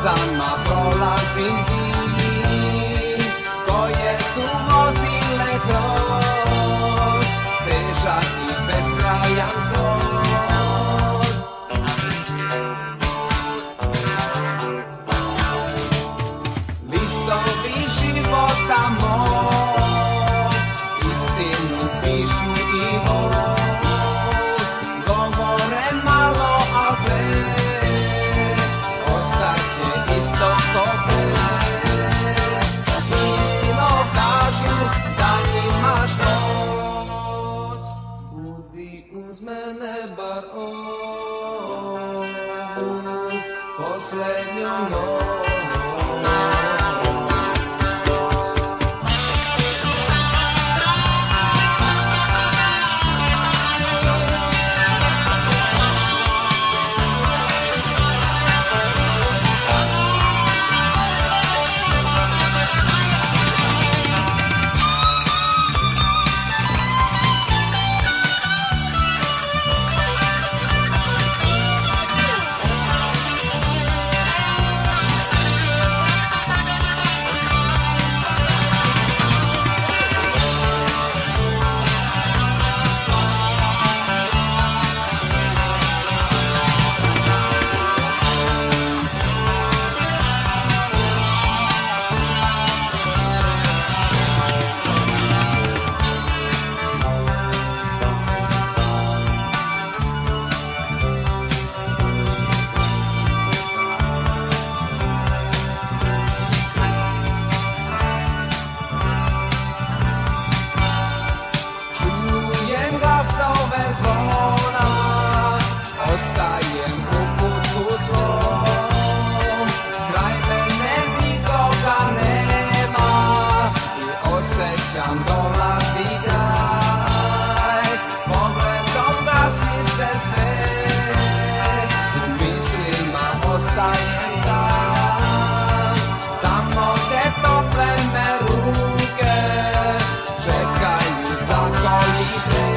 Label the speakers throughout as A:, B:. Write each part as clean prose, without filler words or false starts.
A: suzama prolazim ti, koje su vodile kroz težak i beskrajan svod. Listovi života moj istinu pišu i moj, govore malo, a sve ostaće isto ko pre. Istino kažu da imaš noć, budi uz mene bar ovu poslednju noć. Zvona, ostajem u putu svom, kraj mene nikoga nema i osjećam dolazi kraj. Pogledom gasi se sve, u mislima ostajem sam, tamo gde tople me ruke čekaju za kolibre.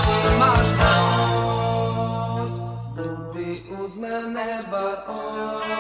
A: Uz mene bar